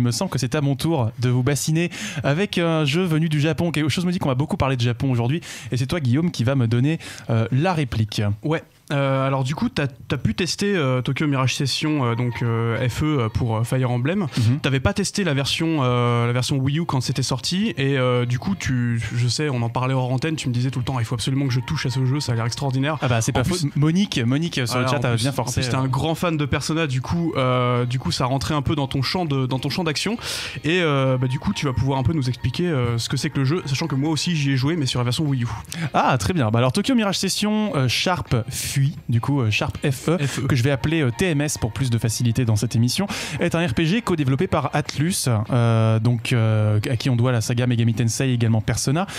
me semble que c'est à mon tour de vous bassiner avec un jeu venu du Japon. Quelque chose me dit qu'on va beaucoup parler de Japon aujourd'hui, et c'est toi, Guillaume, qui va me donner la réplique. Ouais. Alors du coup, t'as pu tester Tokyo Mirage Session, donc FE pour Fire Emblem. T'avais pas testé la version Wii U quand c'était sorti, et du coup, je sais, on en parlait hors antenne, tu me disais tout le temps, il faut absolument que je touche à ce jeu, ça a l'air extraordinaire. Ah bah c'est pas faux. Monique sur le chat a bien forcé. J'étais un grand fan de Persona, du coup ça rentrait un peu dans ton champ d'action, et du coup, tu vas pouvoir un peu nous expliquer ce que c'est que le jeu, sachant que moi aussi j'y ai joué, mais sur la version Wii U. Ah très bien. Bah alors Tokyo Mirage Session Sharp du coup Sharp FE, que je vais appeler TMS pour plus de facilité dans cette émission, est un RPG co-développé par Atlus, à qui on doit la saga Megami Tensei, également Persona,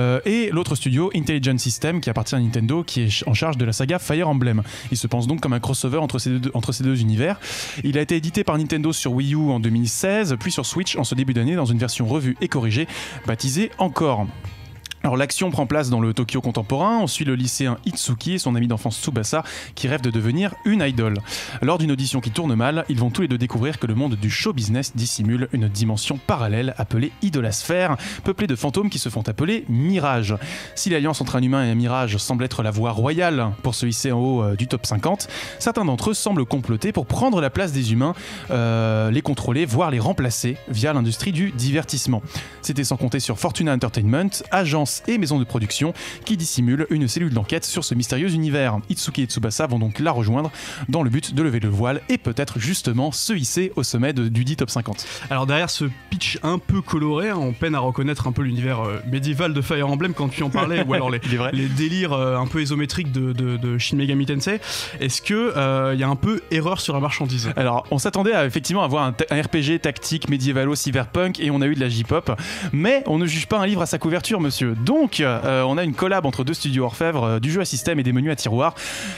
et l'autre studio Intelligent System, qui appartient à Nintendo, qui est en charge de la saga Fire Emblem. Il se pense donc comme un crossover entre ces deux univers. Il a été édité par Nintendo sur Wii U en 2016, puis sur Switch en ce début d'année dans une version revue et corrigée, baptisée Encore. Alors l'action prend place dans le Tokyo contemporain. On suit le lycéen Itsuki et son ami d'enfance Tsubasa qui rêvent de devenir une idole. Lors d'une audition qui tourne mal, ils vont tous les deux découvrir que le monde du show business dissimule une dimension parallèle appelée Idolasphère, peuplée de fantômes qui se font appeler Mirage. Si l'alliance entre un humain et un mirage semble être la voie royale pour se hisser en haut du top 50, certains d'entre eux semblent comploter pour prendre la place des humains, les contrôler, voire les remplacer via l'industrie du divertissement. C'était sans compter sur Fortuna Entertainment, agence et maison de production qui dissimule une cellule d'enquête sur ce mystérieux univers. Itsuki et Tsubasa vont donc la rejoindre dans le but de lever le voile et peut-être justement se hisser au sommet du dit top 50. Alors derrière ce pitch un peu coloré, on peine à reconnaître un peu l'univers médiéval de Fire Emblem quand tu en parlais, ou alors les délires un peu isométriques de Shin Megami Tensei. Est-ce que y a un peu erreur sur la marchandise? Alors on s'attendait à effectivement avoir un RPG tactique médiévalo-cyberpunk, et on a eu de la J-pop, mais on ne juge pas un livre à sa couverture, monsieur. Donc on a une collab entre deux studios orfèvres, du jeu à système et des menus à tiroirs,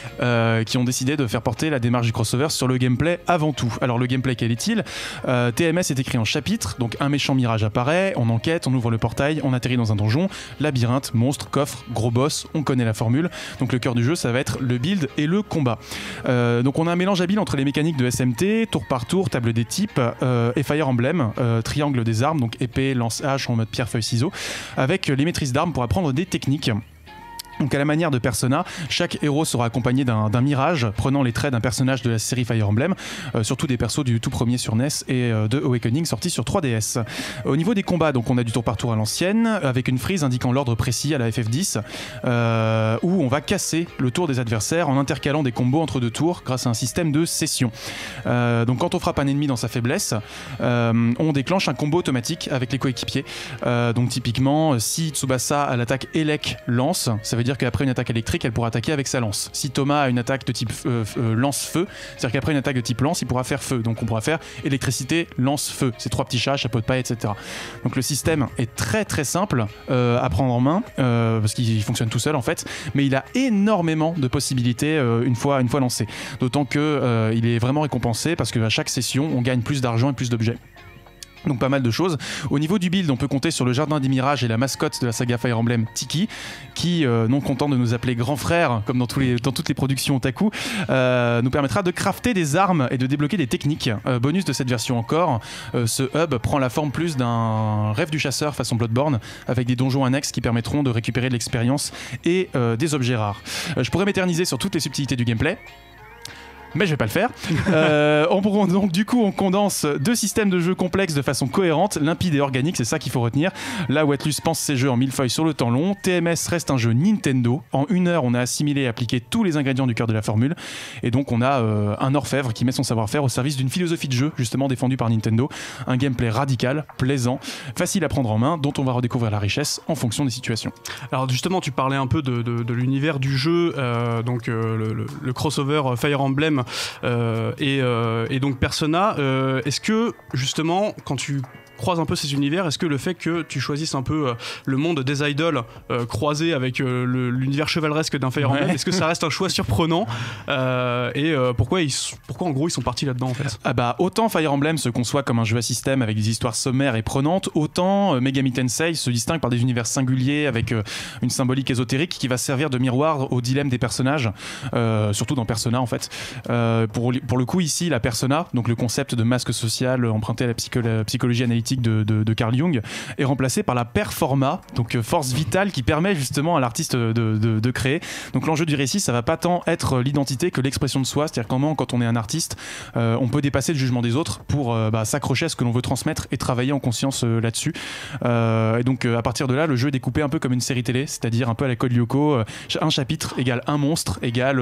qui ont décidé de faire porter la démarche du crossover sur le gameplay avant tout. Alors le gameplay, quel est-il? TMS est écrit en chapitres, donc un méchant mirage apparaît, on enquête, on ouvre le portail, on atterrit dans un donjon, labyrinthe, monstre, coffre, gros boss, on connaît la formule. Donc le cœur du jeu, ça va être le build et le combat. Donc on a un mélange habile entre les mécaniques de SMT, tour par tour, table des types, et Fire Emblem, triangle des armes, donc épée, lance, hache en mode pierre, feuille, ciseaux, avec les maîtrises d'armes pour apprendre des techniques. Donc à la manière de Persona, chaque héros sera accompagné d'un mirage prenant les traits d'un personnage de la série Fire Emblem, surtout des persos du tout premier sur NES et de Awakening sorti sur 3DS. Au niveau des combats, donc on a du tour par tour à l'ancienne, avec une frise indiquant l'ordre précis à la FF10, où on va casser le tour des adversaires en intercalant des combos entre deux tours grâce à un système de session. Donc quand on frappe un ennemi dans sa faiblesse, on déclenche un combo automatique avec les coéquipiers. Donc typiquement, si Tsubasa a l'attaque Elec lance, ça veut dire qu'après une attaque électrique, elle pourra attaquer avec sa lance. Si Thomas a une attaque de type lance-feu, c'est-à-dire qu'après une attaque de type lance, il pourra faire feu. Donc on pourra faire électricité, lance-feu. C'est trois petits chats, chapeau de paille, etc. Donc le système est très très simple à prendre en main, parce qu'il fonctionne tout seul en fait, mais il a énormément de possibilités une fois lancé. D'autant que il est vraiment récompensé parce qu'à chaque session, on gagne plus d'argent et plus d'objets. Donc pas mal de choses. Au niveau du build, on peut compter sur le jardin des mirages et la mascotte de la saga Fire Emblem, Tiki, qui, non content de nous appeler grand frère, comme dans toutes les productions otaku, nous permettra de crafter des armes et de débloquer des techniques. Bonus de cette version encore, ce hub prend la forme plus d'un rêve du chasseur façon Bloodborne, avec des donjons annexes qui permettront de récupérer de l'expérience et des objets rares. Je pourrais m'éterniser sur toutes les subtilités du gameplay, mais je vais pas le faire. Donc du coup on condense deux systèmes de jeu complexes de façon cohérente, limpide et organique, c'est ça qu'il faut retenir. Là où Atlus pense ses jeux en millefeuille sur le temps long, TMS reste un jeu Nintendo. En 1 heure on a assimilé et appliqué tous les ingrédients du cœur de la formule, et donc on a un orfèvre qui met son savoir-faire au service d'une philosophie de jeu justement défendue par Nintendo, un gameplay radical, plaisant, facile à prendre en main, dont on va redécouvrir la richesse en fonction des situations. Alors justement tu parlais un peu de l'univers du jeu, le crossover Fire Emblem et donc Persona, est-ce que justement quand tu croise un peu ces univers, est-ce que le fait que tu choisisses un peu le monde des idoles croisé avec l'univers chevaleresque d'un Fire Emblem, est-ce que ça reste un choix surprenant et pourquoi en gros ils sont partis là-dedans en fait? Autant Fire Emblem se conçoit comme un jeu à système avec des histoires sommaires et prenantes, autant Megami Tensei se distingue par des univers singuliers avec une symbolique ésotérique qui va servir de miroir au dilemme des personnages, surtout dans Persona en fait. Pour le coup ici la persona, donc le concept de masque social emprunté à la psychologie analytique de Carl Jung, est remplacé par la performa, donc force vitale qui permet justement à l'artiste de créer. Donc l'enjeu du récit, ça va pas tant être l'identité que l'expression de soi, c'est-à-dire comment quand on est un artiste, on peut dépasser le jugement des autres pour s'accrocher à ce que l'on veut transmettre et travailler en conscience là-dessus. Et donc à partir de là, le jeu est découpé un peu comme une série télé, c'est-à-dire un peu à la Code Lyoko, un chapitre égale un monstre égale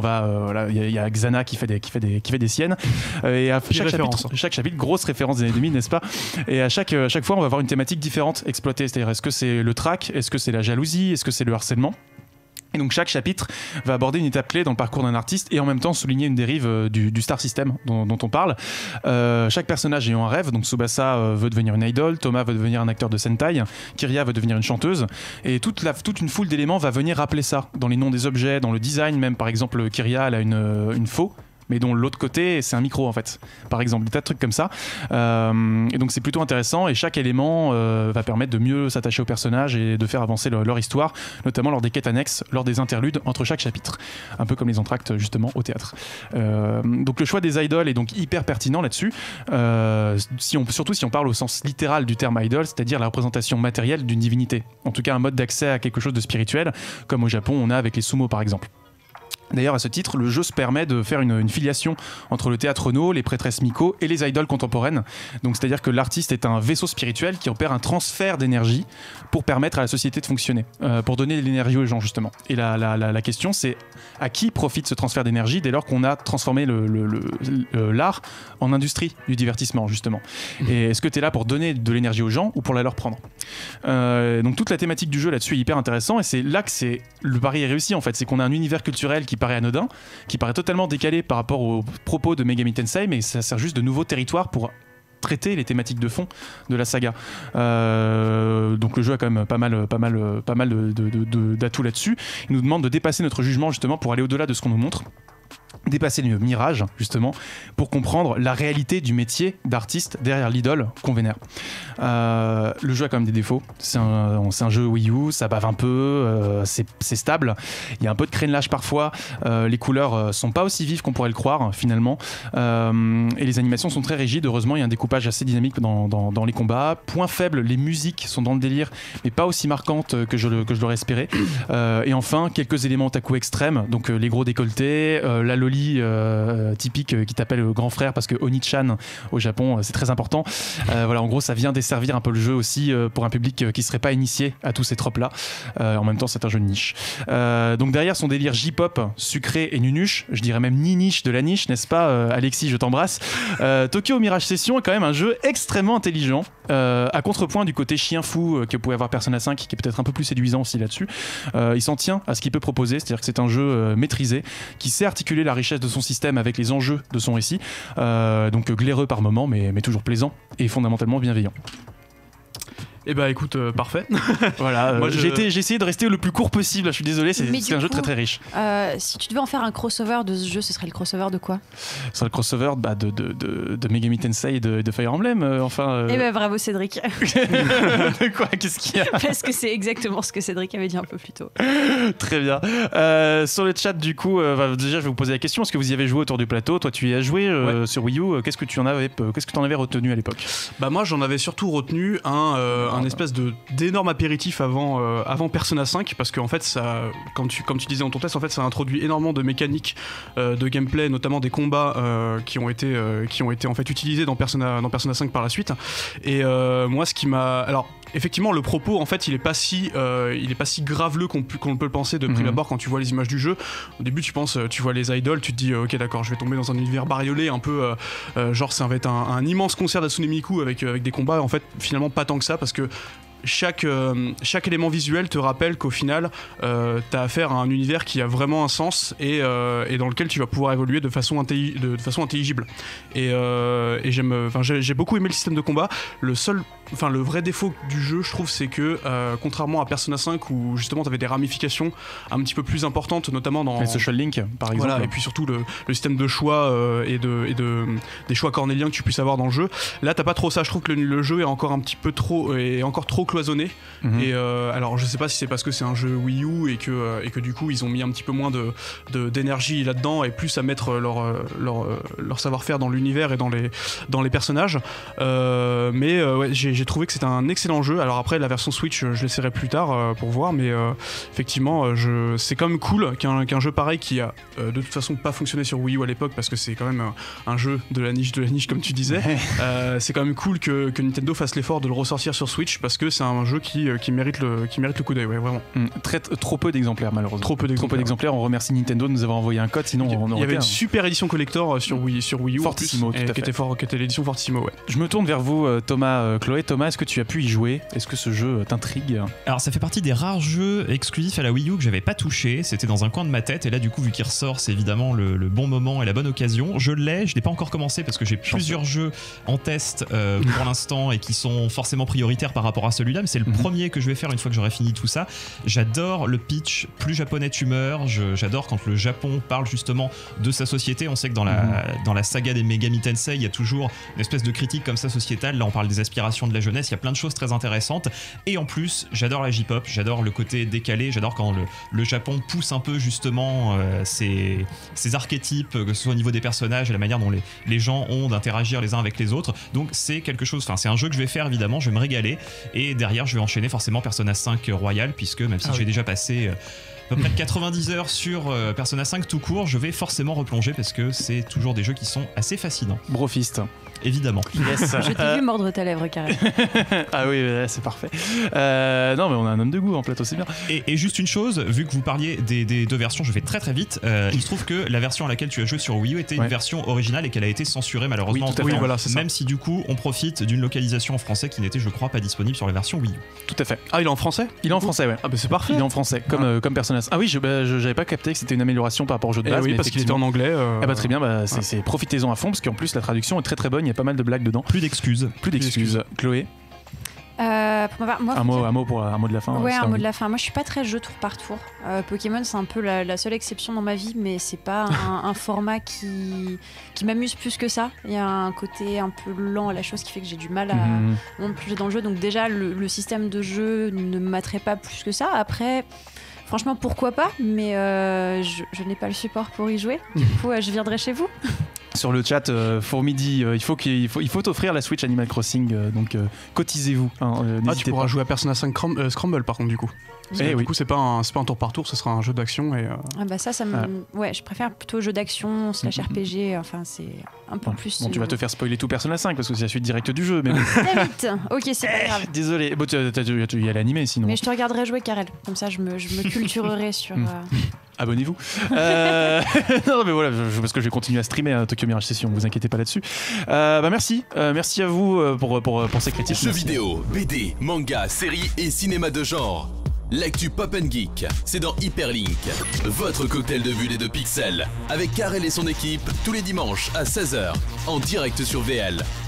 il y a Xana qui fait des siennes, et à chaque chapitre, grosse référence des années 2000, n'est-ce pas? Et à chaque fois on va avoir une thématique différente exploitée, c'est-à-dire est-ce que c'est le trac, est-ce que c'est la jalousie, est-ce que c'est le harcèlement? Et donc chaque chapitre va aborder une étape clé dans le parcours d'un artiste et en même temps souligner une dérive du star system dont on parle. Chaque personnage ayant un rêve, donc Tsubasa veut devenir une idole, Thomas veut devenir un acteur de Sentai, Kiria veut devenir une chanteuse, et toute une foule d'éléments va venir rappeler ça, dans les noms des objets, dans le design même. Par exemple, Kiria elle a une faux, mais dont l'autre côté c'est un micro en fait, par exemple, des tas de trucs comme ça, et donc c'est plutôt intéressant, et chaque élément va permettre de mieux s'attacher aux personnages et de faire avancer leur histoire, notamment lors des quêtes annexes, lors des interludes entre chaque chapitre, un peu comme les entractes justement au théâtre. Donc le choix des idoles est donc hyper pertinent là-dessus, surtout si on parle au sens littéral du terme idol, c'est-à-dire la représentation matérielle d'une divinité, en tout cas un mode d'accès à quelque chose de spirituel, comme au Japon on a avec les sumo par exemple. D'ailleurs, à ce titre, le jeu se permet de faire une filiation entre le théâtre No, les prêtresses Miko et les idoles contemporaines. Donc, c'est-à-dire que l'artiste est un vaisseau spirituel qui opère un transfert d'énergie pour permettre à la société de fonctionner, pour donner de l'énergie aux gens, justement. Et la question, c'est à qui profite ce transfert d'énergie dès lors qu'on a transformé l'art en industrie du divertissement, justement. Et est-ce que tu es là pour donner de l'énergie aux gens ou pour la leur prendre? Donc, toute la thématique du jeu là-dessus est hyper intéressante, et c'est là que le pari est réussi, en fait. C'est qu'on a un univers culturel qui paraît anodin, qui paraît totalement décalé par rapport aux propos de Megami Tensei, mais ça sert juste de nouveaux territoires pour traiter les thématiques de fond de la saga. Donc le jeu a quand même pas mal d'atouts là-dessus. Il nous demande de dépasser notre jugement justement pour aller au-delà de ce qu'on nous montre, dépasser le mirage justement pour comprendre la réalité du métier d'artiste derrière l'idole qu'on vénère. Le jeu a quand même des défauts, c'est un jeu Wii U, ça bave un peu, c'est stable, il y a un peu de crénelage parfois, les couleurs sont pas aussi vives qu'on pourrait le croire finalement, et les animations sont très rigides. Heureusement il y a un découpage assez dynamique dans les combats. Point faible, les musiques sont dans le délire mais pas aussi marquantes que je l'aurais espéré, et enfin quelques éléments otaku extrêmes, donc les gros décolletés, la loli typique qui t'appelle grand frère parce que Oni-chan au Japon c'est très important. Voilà, en gros ça vient desservir un peu le jeu aussi pour un public qui serait pas initié à tous ces tropes là. En même temps c'est un jeu de niche. Donc derrière son délire J-pop sucré et nunuche, je dirais même ni-niche de la niche, n'est-ce pas Alexis, je t'embrasse. Tokyo Mirage Session est quand même un jeu extrêmement intelligent, à contrepoint du côté chien fou que pouvait avoir Persona 5 qui est peut-être un peu plus séduisant aussi là-dessus. Il s'en tient à ce qu'il peut proposer, c'est-à-dire que c'est un jeu maîtrisé qui sait articuler la richesse de son système avec les enjeux de son récit, donc glaireux par moments mais toujours plaisant et fondamentalement bienveillant. Eh bah écoute, parfait. Voilà, j'ai essayé de rester le plus court possible, je suis désolé, c'est un jeu très très riche. Si tu devais en faire un crossover de ce jeu, ce serait le crossover de quoi? Ce serait le crossover de Megami Tensei et de Fire Emblem, enfin... Eh ben bravo Cédric. De quoi? Qu'est-ce qu'il y a? Parce que c'est exactement ce que Cédric avait dit un peu plus tôt. Très bien. Sur le chat du coup, déjà je vais vous poser la question, est-ce que vous y avez joué autour du plateau? Toi tu y as joué sur Wii U, qu'est-ce que tu en avais retenu à l'époque? Bah moi j'en avais surtout retenu un espèce d'énorme apéritif avant Persona 5, parce qu'en fait ça, comme tu disais dans ton test, en fait ça introduit énormément de mécaniques de gameplay, notamment des combats qui ont été en fait utilisés dans Persona 5 par la suite. Et moi ce qui m'a, alors effectivement le propos en fait il est pas si graveleux qu'on peut le penser de prime abord quand tu vois les images du jeu. Au début tu vois les idoles, tu te dis ok d'accord, je vais tomber dans un univers bariolé un peu genre ça va être un immense concert d'Hatsune Miku avec des combats. En fait finalement pas tant que ça, parce que chaque élément visuel te rappelle qu'au final, t'as affaire à un univers qui a vraiment un sens et dans lequel tu vas pouvoir évoluer de façon intelligible. Et j'ai beaucoup aimé le système de combat. Le vrai défaut du jeu, je trouve, c'est que contrairement à Persona 5 où justement t'avais des ramifications un petit peu plus importantes, notamment dans les Social Link par exemple. Voilà, et puis surtout le système de choix des choix cornéliens que tu puisses avoir dans le jeu. Là, t'as pas trop ça. Je trouve que le jeu est encore un petit peu trop cloisonné. Et alors, je sais pas si c'est parce que c'est un jeu Wii U et que du coup ils ont mis un petit peu moins d'énergie là-dedans et plus à mettre leur savoir-faire dans l'univers et dans les personnages. Mais j'ai trouvé que c'était un excellent jeu. Alors après, la version Switch, je l'essaierai plus tard pour voir, mais effectivement, c'est quand même cool qu'un jeu pareil qui a de toute façon pas fonctionné sur Wii U à l'époque parce que c'est quand même un jeu de la niche comme tu disais. C'est quand même cool que Nintendo fasse l'effort de le ressortir sur Switch parce que c'est un jeu qui mérite le coup d'œil, ouais, vraiment. Trop peu d'exemplaires malheureusement. Trop peu d'exemplaires. On remercie Nintendo de nous avoir envoyé un code, sinon il y avait une super édition collector sur Wii U Fortissimo, en plus, qui était l'édition Fortissimo, ouais. Je me tourne vers vous, Thomas, Chloé. Thomas, est-ce que tu as pu y jouer? Est-ce que ce jeu t'intrigue? Alors ça fait partie des rares jeux exclusifs à la Wii U que j'avais pas touché. C'était dans un coin de ma tête et là du coup vu qu'il ressort, c'est évidemment le bon moment et la bonne occasion. Je l'ai pas encore commencé parce que j'ai plusieurs jeux en test pour l'instant et qui sont forcément prioritaires par rapport à celui-là, mais c'est le premier que je vais faire une fois que j'aurai fini tout ça. J'adore le pitch, plus japonais tu meurs. J'adore quand le Japon parle justement de sa société. On sait que dans la saga des Megami Tensei, il y a toujours une espèce de critique comme ça sociétale. Là on parle des aspirations de la jeunesse, il y a plein de choses très intéressantes et en plus j'adore la J-pop, j'adore le côté décalé, j'adore quand le Japon pousse un peu justement ces archétypes, que ce soit au niveau des personnages et la manière dont les gens ont d'interagir les uns avec les autres. Donc c'est quelque chose, c'est un jeu que je vais faire évidemment, je vais me régaler et derrière je vais enchaîner forcément Persona 5 Royal puisque même si j'ai déjà passé à peu près 90 heures sur Persona 5 tout court, je vais forcément replonger parce que c'est toujours des jeux qui sont assez fascinants. Brofist. Évidemment. Yes. Je t'ai vu mordre ta lèvre, carrément. Ah oui, c'est parfait. Non, mais on a un homme de goût en plateau, c'est bien. Et juste une chose, vu que vous parliez des deux versions, je vais très très vite. Il se trouve que la version à laquelle tu as joué sur Wii U était une version originale et qu'elle a été censurée malheureusement. Oui, tout à fait. Voilà, c'est ça. Même si du coup, on profite d'une localisation en français qui n'était, je crois, pas disponible sur la version Wii U. Tout à fait. Ah, il est en français? Il est en français, ouais. Ah, bah c'est parfait. Il est en français, comme Persona 5. Ah oui, j'avais pas capté que c'était une amélioration par rapport au jeu de base. Oui, parce qu'il était en anglais. Ah bah très bien, profitez-en à fond parce qu'en plus la traduction est très très bonne, il y a pas mal de blagues dedans. Plus d'excuses. Chloé, pour ma part, moi, un mot de la fin. Ouais, un mot de la fin. Moi, je suis pas très jeu tour par tour. Pokémon, c'est un peu la seule exception dans ma vie, mais c'est pas un format qui m'amuse plus que ça. Il y a un côté un peu lent à la chose qui fait que j'ai du mal à me plonger dans le jeu. Donc déjà, le système de jeu ne m'attrait pas plus que ça. Après, franchement, pourquoi pas, mais je n'ai pas le support pour y jouer. Du coup, je viendrai chez vous. Sur le chat, Fourmidi, il faut t'offrir la Switch Animal Crossing, donc cotisez-vous. Tu pourras jouer à Persona 5 Scramble par contre du coup. Du coup c'est pas un tour par tour, ce sera un jeu d'action et. Ah bah ça ouais, je préfère plutôt jeu d'action / RPG. Enfin c'est un peu plus. Bon, tu vas te faire spoiler tout Persona 5 parce que c'est la suite directe du jeu. Mais très vite. Ok, c'est pas grave. Désolé. Bon, tu y as l'animé sinon. Mais je te regarderai jouer, Karel. Comme ça, je me culturerai sur. Abonnez-vous. Non mais voilà, parce que je vais continuer à streamer Tokyo Mirage Session, vous inquiétez pas là-dessus. Merci à vous pour ces critiques. Jeux vidéo, BD, manga, séries et cinéma de genre. L'actu Pop & Geek, c'est dans Hyperlink, votre cocktail de bulles et de pixels, avec Karel et son équipe, tous les dimanches à 16h, en direct sur VL.